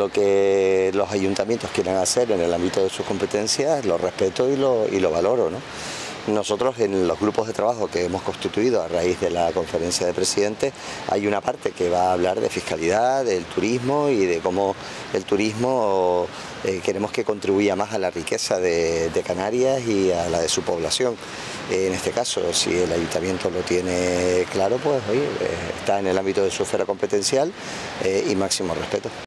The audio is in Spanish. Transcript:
lo que los ayuntamientos quieran hacer en el ámbito de sus competencias, lo respeto y lo valoro, ¿no? Nosotros en los grupos de trabajo que hemos constituido a raíz de la conferencia de presidentes hay una parte que va a hablar de fiscalidad, del turismo y de cómo el turismo queremos que contribuya más a la riqueza de Canarias y a la de su población. En este caso, si el ayuntamiento lo tiene claro, pues oye, está en el ámbito de su esfera competencial y máximo respeto.